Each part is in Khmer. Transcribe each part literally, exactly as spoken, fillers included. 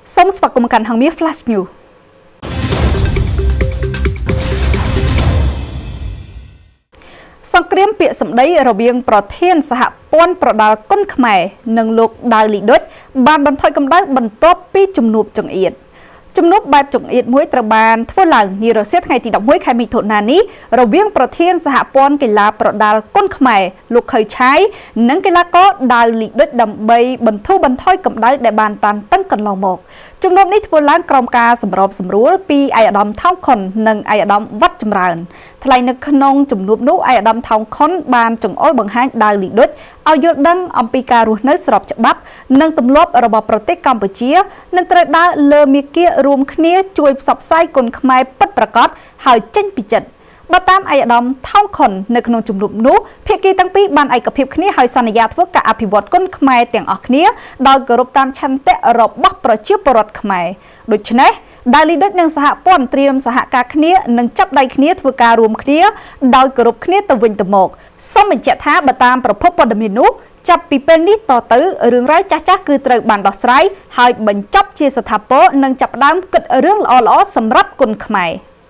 សូមស្វាគមន៍កាន់ហងមាស Flash News សង្គ្រាមពាក្យសម្ដីរវាងប្រធានសហព័ន្ធប្រដាល់គុនខ្មែរនិងលោកដាវលីឌុចបានបន្ថយកម្ដៅបន្ទាប់ពីជំនួបចង្អៀតជំនួបបែបចង្អៀតមួយត្រូវបានធ្វើឡើងនារសៀលថ្ងៃទីដប់មួយខែមិថុនានេះរវាងប្រធានសហព័ន្ធកីឡាប្រដាល់គុនខ្មែរលោកខៅឆាយនិងកីឡាករដាវលីឌុចដើម្បីបន្ធូរបន្ថយកម្ដៅដែលបានតានតឹងកន្លងមកជំនុំនេះធ្វើឡើងក្រោមការសម្របសម្រួលពីឯកឧត្តមថោងខុននិងឯកឧត្តមវត្តចម្រើនថ្លែងនៅក្នុងជំនួបនោះឯកឧត្តមថោងខុនបានចង្អុលបង្ហាញដាវលីឌុចឲ្យយល់ដឹងអំពីការរស់នៅស្របច្បាប់និងទម្លាប់របស់ប្រទេសកម្ពុជានិងត្រូវដើរលើមាគ៌ារួមគ្នាជួយផ្សព្វផ្សាយគុនខ្មែរពិតប្រាកដហើយចេញពីចិត្តបើតាមឯកឧត្តមថោងខុននៅក្នុងជំនួបនោះភាគីទាំងពីរបានឯកភាពគ្នាហើយសន្យាធ្វើការអភិវឌ្ឍគុនខ្មែរទាំងអស់គ្នាដោយគោរពតាមឆន្ទៈរបស់ប្រជាពលរដ្ឋខ្មែរដូច្នេះដាវលីឌុចនិងសហព័ន្ធត្រៀមសហការគ្នានិងចាប់ដៃគ្នាធ្វើការរួមគ្នាដោយគោរពគ្នាទៅវិញទៅមកសូមបញ្ជាក់ថាបើតាមប្រភពព័ត៌មាននោះចាប់ពីពេលនេះតទៅរឿងរ៉ាវចាស់ចាស់គឺត្រូវបានដោះស្រាយហើយបញ្ចប់ជាស្ថាពរនិងចាប់ផ្ដើមគិតរឿងល្អៗសម្រាប់គុនខ្មែរ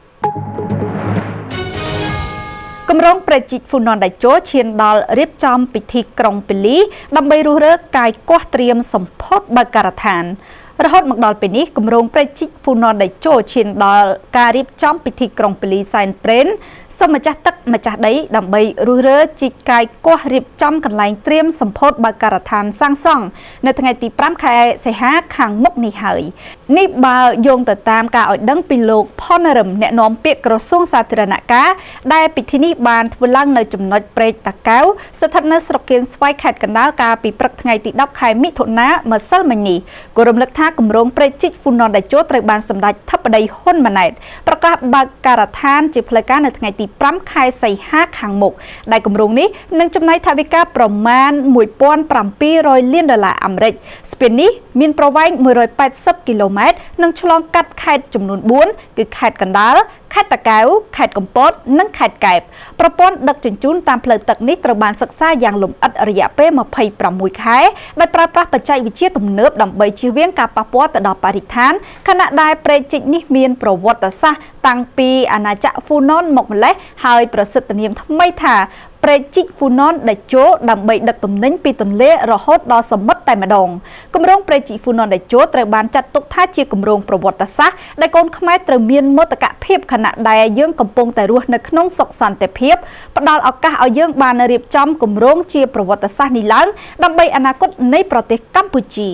គម្រោងប្រជិកហ្វូណនដៃជោឈានដល់រៀបចំពិធីក្រុងពាលីដើម្បីរុះរើកាយគាស់ត្រៀមសម្ពោធបើកការដ្ឋានរហូតមកដល់ពេលនេះគម្រោងប្រជិកហ្វូណនដៃជោឈានដល់ការរៀបចំពិធីក្រុងពាលីសែនព្រេនសូមម្ចាស់ទឹកម្ចាស់ដីដើម្បីរុះរើជីកកាយគាស់រៀបចំកន្លែងត្រៀមសម្ពោធបើកការដ្ឋានសាងសង់នៅថ្ងៃទីប្រាំខែសីហាខាងមុខនេះហើយនេះបើយោងទៅតាមការឲ្យដឹងពីលោកផនរឹមអ្នកនាំពាក្យក្រសួងសាធារណការដែលពិធីនេះបានធ្វើឡើងនៅចំណុចព្រែកតាកែវស្ថិតនៅស្រុកគៀនស្វាយខេត្តកណ្ដាលកាលពីព្រឹកថ្ងៃទីដប់ខែមិថុនាម្សិលមិញនេះក៏រំលឹកថាគម្រោងប្រជិកហ្វូណនដៃជោត្រូវបានសម្ដេចធិបតីហ៊ុនម៉ាណែតប្រកាសបើកការដ្ឋានជាផ្លូវការនៅថ្ងៃទីប្រាំខែសីហាខាងមុខដែលគម្រោងនេះនឹងចំណាយថវិកាប្រមាណមួយពាន់ប្រាំពីររយលានដុល្លារអាមេរិកស្ពាននេះមានប្រវែងមួយរយប៉ែតសិបគីឡូម៉ែត្រនិងឆ្លងកាត់ខេត្តចំនួនបួនគឺខេត្តកណ្ដាលខេត្តតាកែវខេត្តកំពតនិងខេត្តកែបប្រព័ន្ធដឹកជញ្ជូនតាមផ្លូវទឹកនេះត្រូវបានសិក្សាយ៉ាងលម្អិតរយៈពេលម្ភៃប្រាំមួយខែដោយប្រើប្រាស់បច្ចេកវិទ្យាទំនើបដើម្បីជៀសវាងការប៉ះពាល់ទៅដល់បរិស្ថានខណៈដែលព្រែកជីកនេះមានប្រវត្តិសាស្ត្រតាំងពីអាណាចក្រហ្វូណនមកម្លេះហើយប្រសិទ្ធនាមថ្មីថាព្រែកជីកហ្វូណនដៃជោដើម្បីដឹកទំនិញពីទន្លេរហូតដល់សមុទ្រតែម្ដងគម្រោងព្រែកជីកហ្វូណនដៃជោត្រូវបានចាត់ទុកថាជាគម្រោងប្រវត្តិសាស្ត្រដែលកូនខ្មែរត្រូវមានមោទកភាពខណៈដែលយើងកំពុងតែរស់នៅក្នុងសុខសន្តិភាពផ្ដល់ឱកាសឲ្យយើងបានរៀបចំគម្រោងជាប្រវត្តិសាស្ត្រនេះឡើងដើម្បីអនាគតនៃប្រទេសកម្ពុជា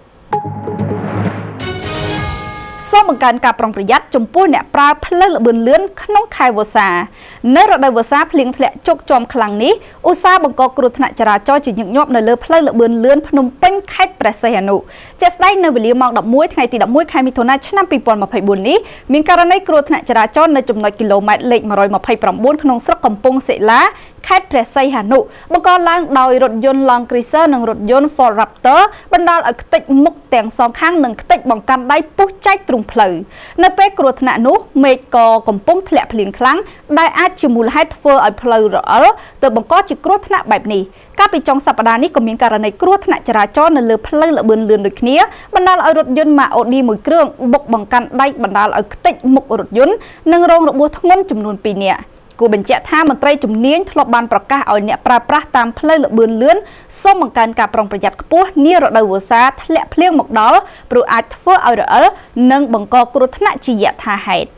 សូមបង្កើនការប្រុងប្រយ័ត្នចំពោះអ្នកប្រើផ្លូវល្បឿនលឿនក្នុងខែវស្សានៅរដូវវស្សាភ្លៀងធ្លាក់ជោគជាំខ្លាំងនេះឧស្សាហ៍បង្កគ្រោះថ្នាក់ចរាចរណ៍ជាញឹកញាប់នៅលើផ្លូវល្បឿនលឿនភ្នំពេញខេត្តព្រះសីហនុជាក់ស្ដែងនៅវេលាម៉ោងដប់មួយថ្ងៃទីដប់មួយខែមិថុនាឆ្នាំពីរពាន់ម្ភៃបួននេះមានករណីគ្រោះថ្នាក់ចរាចរណ៍នៅចំណុចគីឡូម៉ែត្រលេខមួយរយម្ភៃប្រាំបួនក្នុងស្រុកកំពង់សិលាខេត្តព្រះសីហនុបង្កឡើងដោយរថយន្ត Land Cruiser និងរថយន្ត Ford Raptor បណ្ដាលឲ្យខ្ទេចមុខទាំងសងខាងនិងខ្ទេចបង្កាន់ដៃពុះចែកទ្រូងផ្លូវនៅពេលគ្រោះថ្នាក់នោះមេឃក៏កំពុងធ្លាក់ភ្លៀងខ្លាំងដែលអាចជាមូលហេតុធ្វើឲ្យផ្លូវរអិលទើបបង្កជាគ្រោះថ្នាក់បែបនេះកាលពីចុងសប្តាហ៍នេះក៏មានករណីគ្រោះថ្នាក់ចរាចរណ៍នៅលើផ្លូវល្បឿនលឿនដូចគ្នាបណ្ដាលឲ្យរថយន្ត Audi មួយគ្រឿងបុកបង្កាន់ដៃបណ្ដាលឲ្យខ្ទេចមុខរថយន្តនិងរងរបួសធ្ងន់ចំនួនពីរនាក់គួរបញ្ជាក់ថាមន្ត្រីជំនាញធ្លាប់បានប្រកាសឲ្យអ្នកប្រើប្រាស់តាមផ្លូវល្បឿនលឿនសូមបង្កើនការប្រុងប្រយ័ត្នខ្ពស់នារដូវវស្សាធ្លាក់ភ្លៀងមកដល់ព្រោះអាចធ្វើឲ្យរអិលនិងបង្កគ្រោះថ្នាក់ជាយថាហេតុ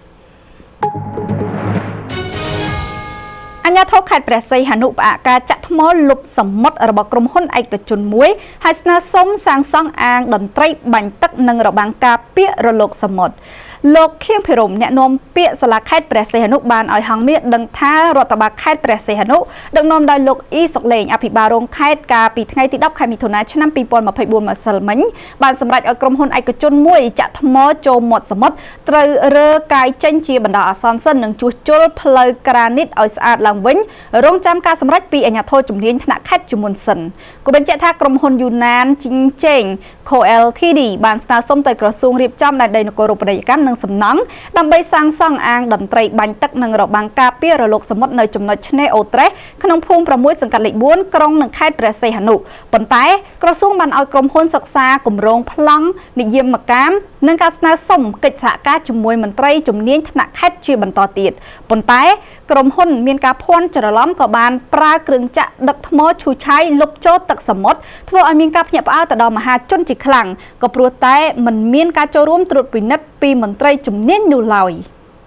អាជ្ញាធរខេត្តព្រះសីហនុផ្អាកការចាក់ថ្មលុបសមុទ្ររបស់ក្រុមហ៊ុនឯកជនមួយហើយស្នើសុំសាងសង់អាងតន្ត្រីបាញ់ទឹកនិងរបាំងការពាររលកសមុទ្រលោកខៀងភិរមអ្នកនាំពាក្យសាលាខេត្តព្រះសីហនុបានឲ្យហងមាសដឹងថារដ្ឋបាលខេត្តព្រះសីហនុដឹកនាំដោយលោកអ៊ីសុកលេងអភិបាលរងខេត្តកាលពីថ្ងៃទីដប់ខែមិថុនាឆ្នាំពីរពាន់ម្ភៃបួនម្សិលមិញបានសម្រេចឲ្យក្រុមហ៊ុនឯកជនមួយចាក់ថ្មចូលមាត់សមុទ្រត្រូវរើកាយចេញជាបណ្ដោះអាសន្នសិននិងជួសជុលផ្លូវក្រានីតឲ្យស្អាតឡើងវិញរងចាំការសម្រេចពីអាជ្ញាធរជំនាញថ្នាក់ខេត្តជាមុនសិនក៏បញ្ជាក់ថាក្រុមហ៊ុនយូណានជីងជេង Co แอล ที ดี បានស្នើសុំទៅក្រសួងរៀបចំដែនដីនគររូបនីយកម្មនិងសំណង់ដើម្បីសាងសង់អាងតន្ត្រីបាញ់ទឹកនិងរបាំងការពាររលកសមុទ្រនៅចំណុចឆ្នេរអូត្រេសក្នុងភូមិ6សង្កាត់លេខបួនក្រុងនិងខេត្តព្រះសីហនុប៉ុន្តែក្រសួងបានឲ្យក្រុមហ៊ុនសិក្សាគម្រោងប្លង់និយមកម្មនិងការស្នើសុំកិច្ចសហការជាមួយមន្ត្រីជំនាញថ្នាក់ខេត្តជាបន្តទៀតប៉ុន្តែក្រុមហ៊ុនមានការភ័ន្តច្រឡំក៏បានប្រើគ្រឿងចាក់ដឹកថ្មឈូសឆាយលុបចូលទឹកសមុទ្រធ្វើឲ្យមានការភ្ញាក់ផ្អើលទៅដល់មហាជនជាខ្លាំងក៏ព្រោះតែមិនមានការចូលរួមត្រួតពិនិត្យពីមន្ត្រីជំនាញនោះឡើយ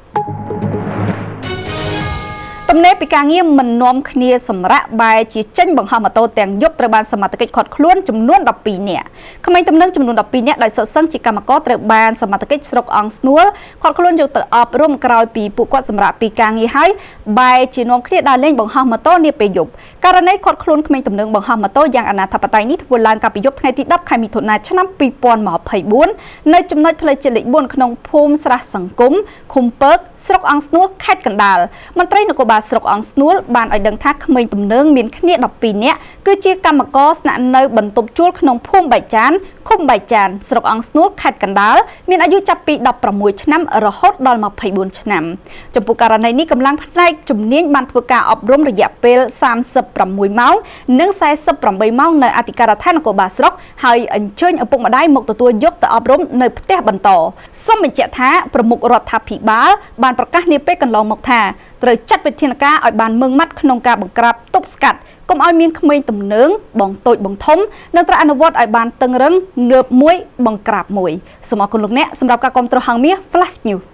ទំនេរពីការងារមិននាំគ្នាសម្រាកបែរជាចេញបង្ហោះម៉ូតូទាំងយប់ត្រូវបានសមត្ថកិច្ចឃាត់ខ្លួនចំនួនដប់ពីរនាក់ក្មេងទំនើងចំនួនដប់ពីរនាក់ដោយសុទ្ធសឹងជាកម្មករត្រូវបានសមត្ថកិច្ចស្រុកអង្គស្នួលឃាត់ខ្លួនយកទៅអប់រំក្រោយពីពួកគាត់សម្រាកពីការងារហើយបែរជានាំគ្នាដើរលេងបង្ហោះម៉ូតូនាពេលយប់ករណីឃាត់ខ្លួនក្មេងទំនើងបង្ហោះម៉ូតូយ៉ាងអនាធិបតេយ្យនេះធ្វើឡើងកាលពីយប់ថ្ងៃទីដប់ខែមិថុនាឆ្នាំពីរពាន់ម្ភៃបួននៅចំណុចផ្លូវជាតិលេខបួនក្នុងភូមិស្រះសង្គមឃុំពើកស្រុកអង្គស្នួលខេត្តកណ្ដាលមន្ត្រីនគរបាលស្រុកអង្គស្នួលបានឲ្យដឹងថាក្មេងទំនើងមានគ្នាដប់ពីរនាក់គឺជាកម្មករស្នាក់នៅបន្ទប់ជួលក្នុងភូមិបែកចានឃុំបែកចានស្រុកអង្គស្នួលខេត្តកណ្ដាលមានអាយុចាប់ពីដប់ប្រាំមួយឆ្នាំរហូតដល់ម្ភៃបួនឆ្នាំចំពោះករណីនេះកម្លាំងផ្នែកជំនាញបានធ្វើការអប់រំរយៈពេលសាមសិបប្រាំមួយម៉ោងនិងសែសិបប្រាំបីម៉ោងនៅអធិការដ្ឋាននគរបាលស្រុកហើយអញ្ជើញឪពុកម្ដាយមកទទួលយកទៅអប់រំនៅផ្ទះបន្តសូមបញ្ជាក់ថាប្រមុខរដ្ឋាភិបាលបានប្រកាសនាពេលកន្លងមកថាត្រូវចាត់វិធានការឲ្យបានម៉ឺងម៉ាត់ក្នុងការបង្ក្រាបទប់ស្កាត់កុំឲ្យមានក្មេងទំនើងបងតូចបងធំនិងត្រូវអនុវត្តឲ្យបានតឹងរឹងងើបមួយបង្ក្រាបមួយសូមអរគុណលោកអ្នកសម្រាប់ការគាំទ្រហងមាស Flash News